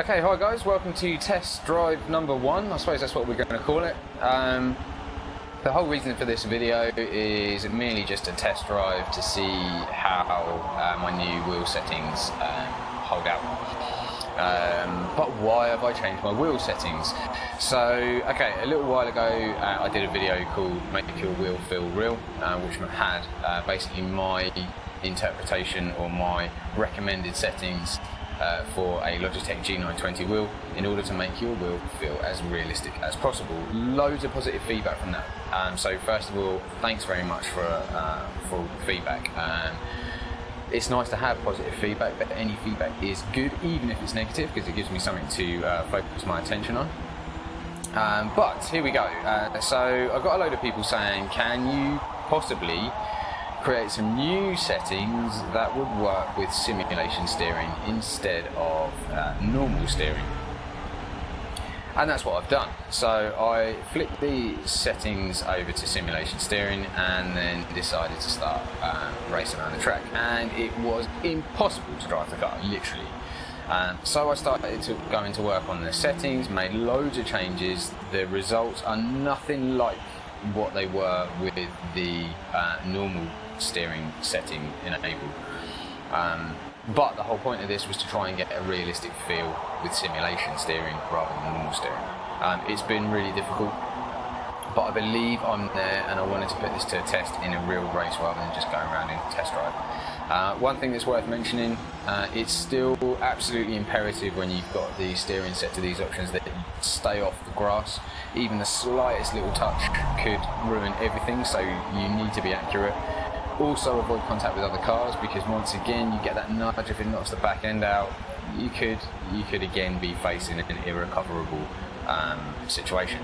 Okay, hi guys, welcome to test drive number 1. I suppose that's what we're going to call it. The whole reason for this video is merely just a test drive to see how my new wheel settings hold out. But why have I changed my wheel settings? So, okay, a little while ago I did a video called Make Your Wheel Feel Real, which had basically my interpretation or my recommended settings for a Logitech G920 wheel in order to make your wheel feel as realistic as possible. Loads of positive feedback from that. So first of all, thanks very much for feedback. It's nice to have positive feedback, but any feedback is good, even if it's negative, because it gives me something to focus my attention on. But here we go. So I've got a load of people saying, can you possibly create some new settings that would work with simulation steering instead of normal steering? And that's what I've done. So I flicked the settings over to simulation steering and then decided to start racing around the track, and it was impossible to drive the car, literally. So I started to go into work on the settings, made loads of changes. The results are nothing like what they were with the normal steering setting enabled. But the whole point of this was to try and get a realistic feel with simulation steering rather than normal steering. It's been really difficult, but I believe I'm there, and I wanted to put this to a test in a real race rather than just going around in a test drive. One thing that's worth mentioning, it's still absolutely imperative when you've got the steering set to these options that you stay off the grass. Even the slightest little touch could ruin everything, so you need to be accurate. Also avoid contact with other cars, because once again you get that nudge. If it knocks the back end out, you could again be facing an irrecoverable situation.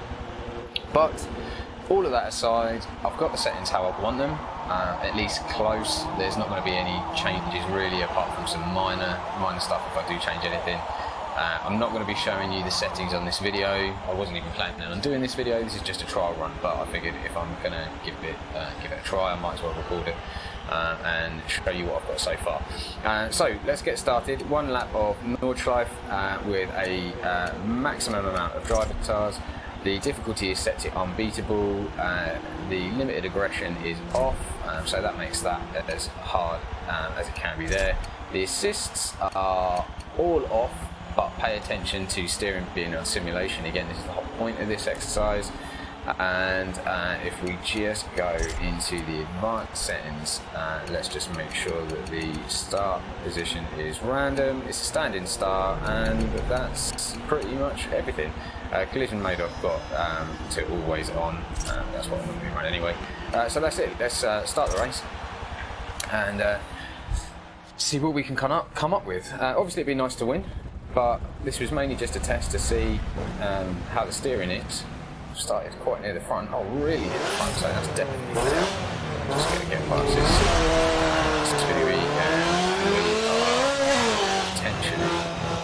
But all of that aside, I've got the settings how I want them, at least close. There's not going to be any changes really, apart from some minor stuff if I do change anything. I'm not going to be showing you the settings on this video. I wasn't even planning on doing this video. This is just a trial run, but I figured if I'm going to give it a try, I might as well record it and show you what I've got so far. So let's get started. One lap of Nordschleife with a maximum amount of driver stars. The difficulty is set to unbeatable. The limited aggression is off, so that makes that as hard as it can be there. The assists are all off, but pay attention to steering being on simulation. Again, this is the whole point of this exercise. And if we just go into the advanced settings, let's just make sure that the start position is random. It's a standing start, and that's pretty much everything. Collision mode I've got to always on. That's what I'm going to be running anyway. So that's it. Let's start the race and see what we can come up with. Obviously it'd be nice to win, but this was mainly just a test to see how the steering is. Started quite near the front. Oh, really near the front, so that's definitely down. Just going to get past this Stewie, and we are potentially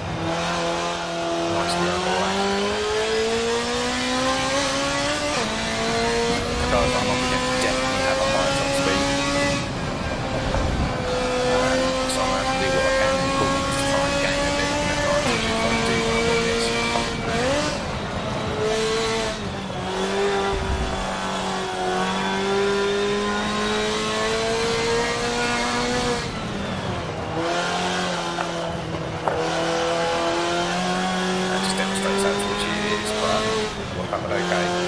nicely underway. The cars I'm up against definitely have a higher top speed, so I'm going to have to do what I can in corners to try and gain a bit of an advantage if I do win this. Okay.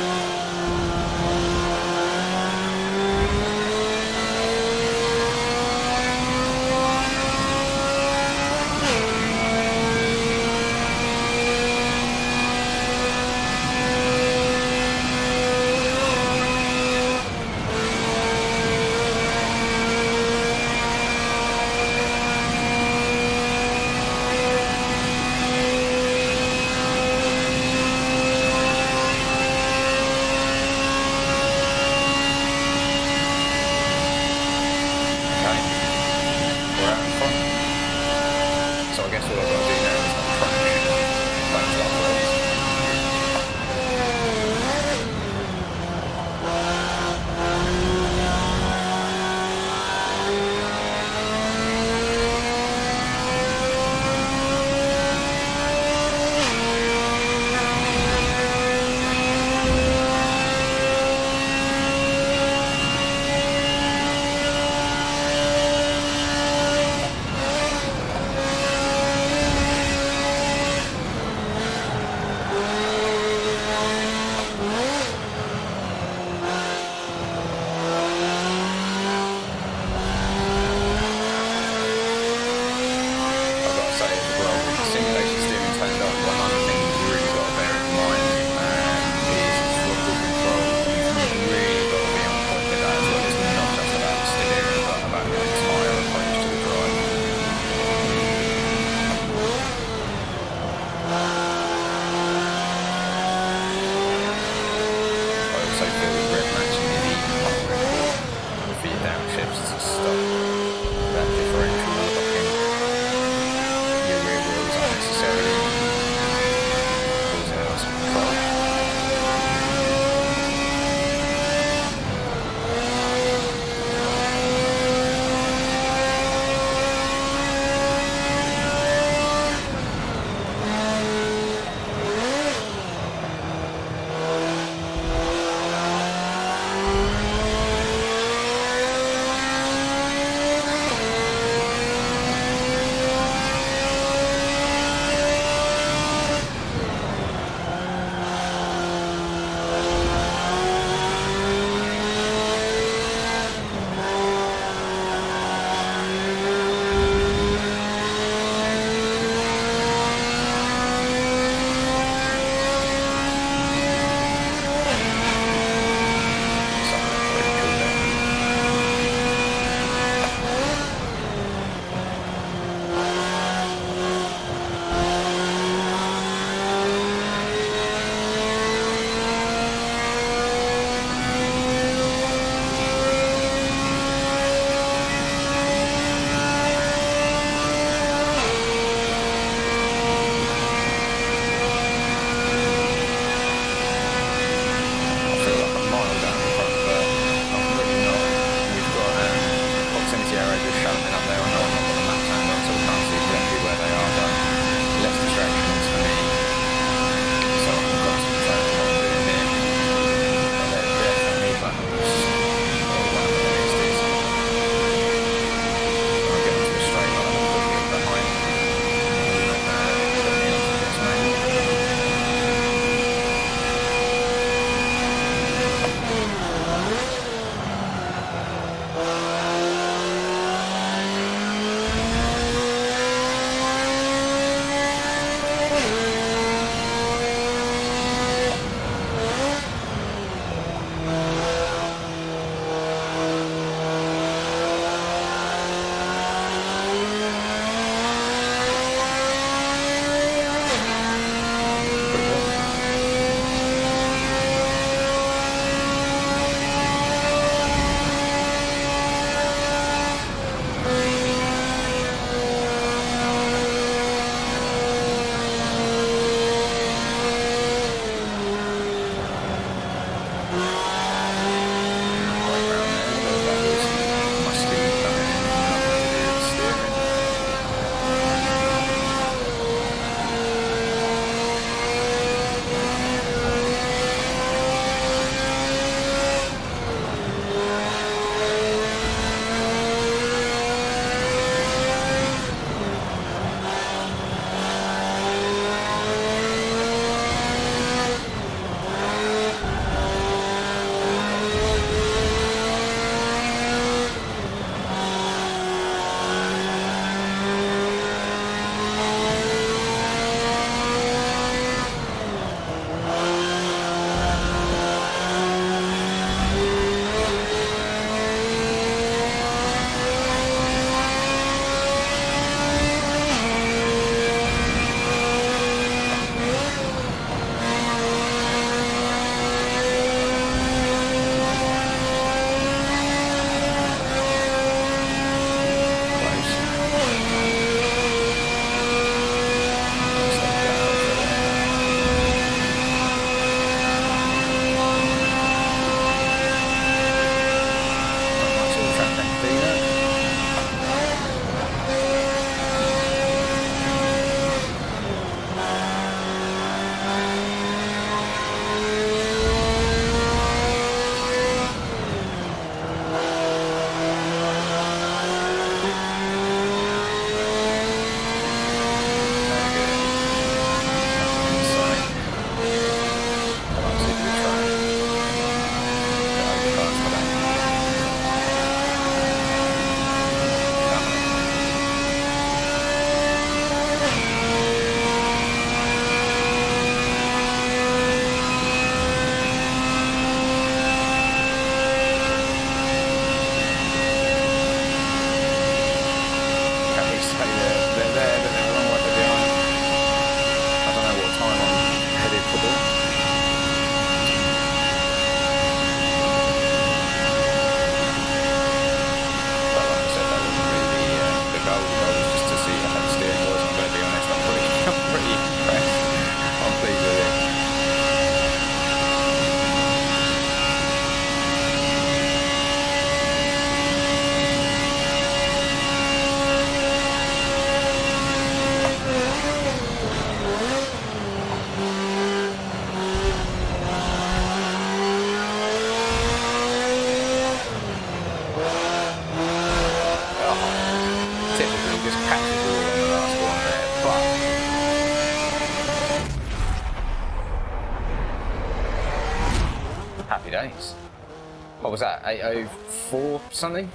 days. What was that, 8:04 something?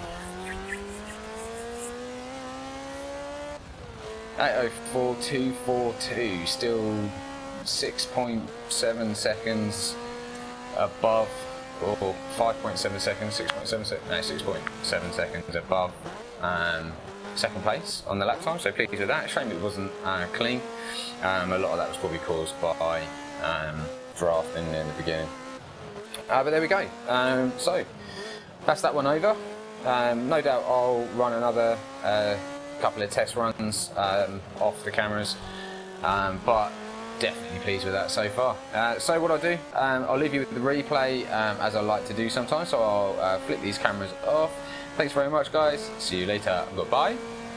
8:04.242, still 6.7 seconds above, or 5.7 seconds, 6.7 seconds, no, 6.7 seconds above second place on the lap time, so pleased with that. Shame it wasn't clean. A lot of that was probably caused by drafting in the beginning. But there we go. So that's that one over. No doubt I'll run another couple of test runs off the cameras, but definitely pleased with that so far. So what I'll do, I'll leave you with the replay as I like to do sometimes, so I'll flip these cameras off. Thanks very much, guys. See you later. Goodbye.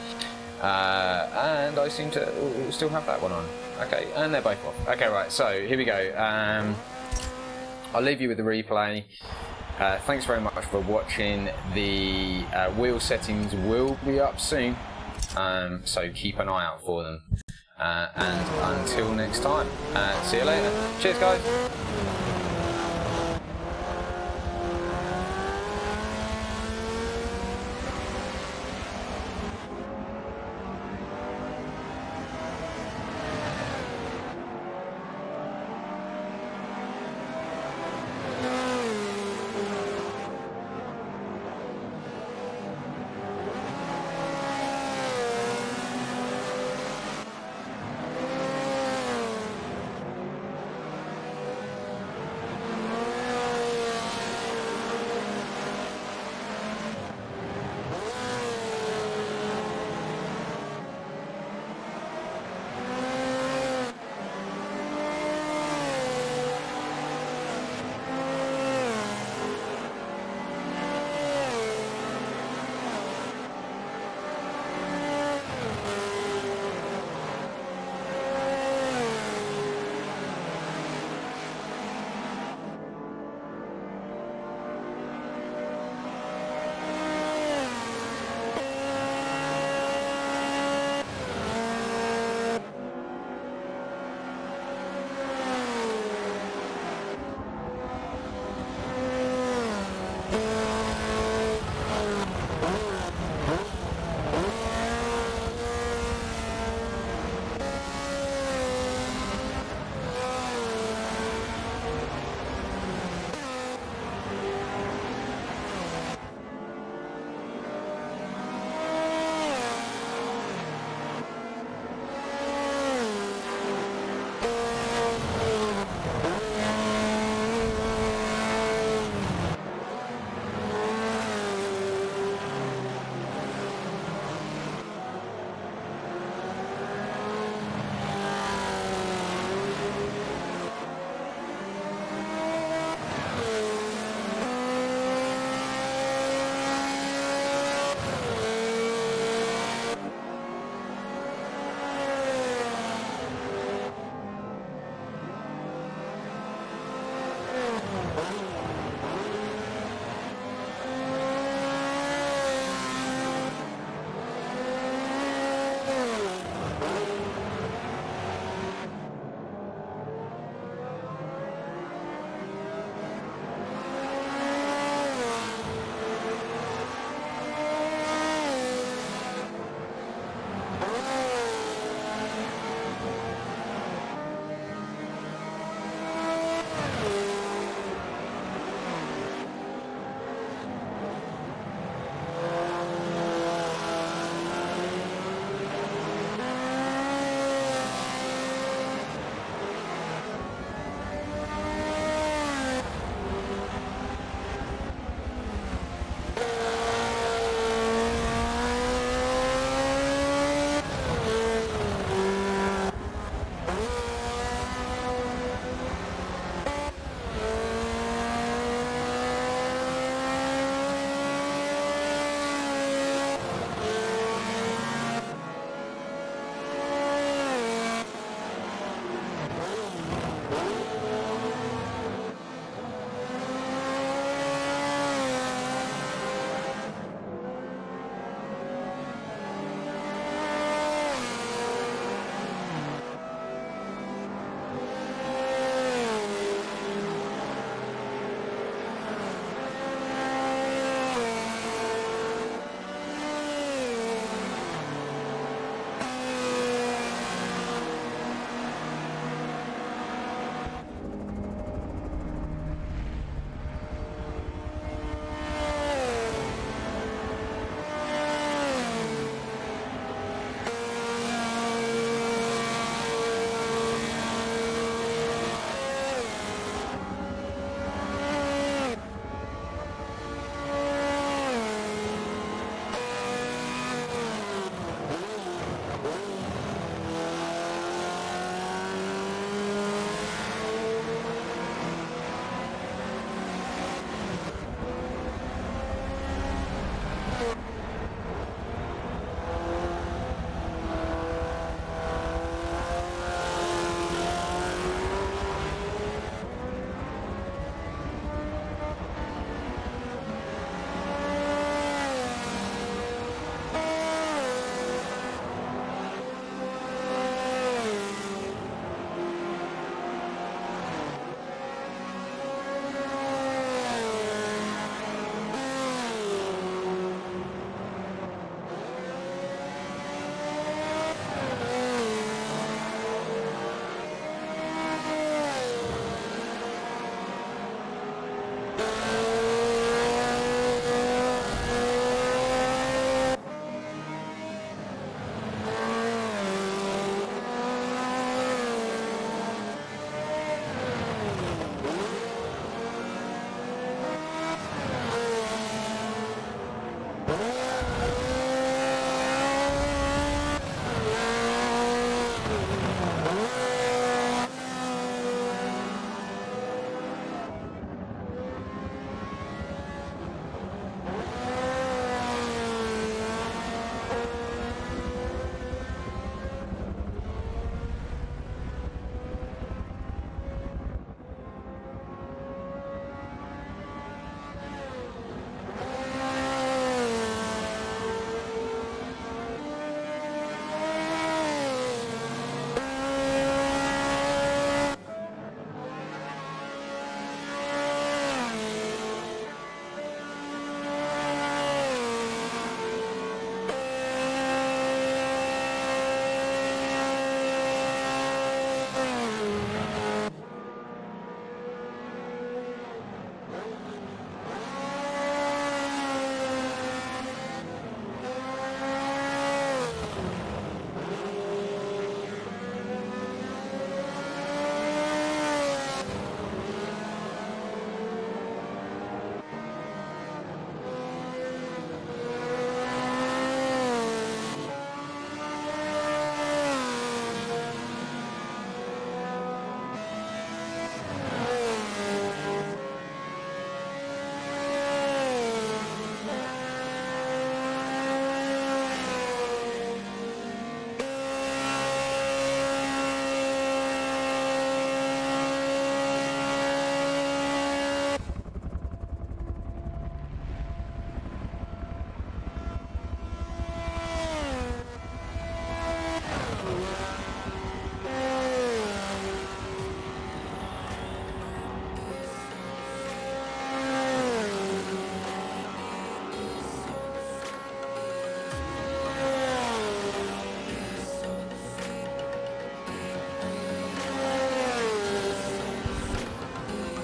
And I seem to still have that one on. Okay, and they're both off. Okay, right, so here we go. I'll leave you with the replay. Thanks very much for watching. The wheel settings will be up soon, so keep an eye out for them. And until next time, see you later. Cheers, guys.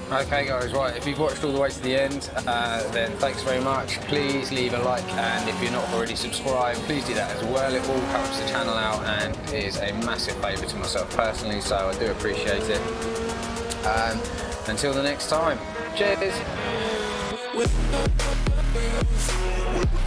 Okay guys, right, if you've watched all the way to the end, then thanks very much. Please leave a like, and if you're not already subscribed, please do that as well. It all helps the channel out and is a massive favour to myself personally, so I do appreciate it. Until the next time, cheers!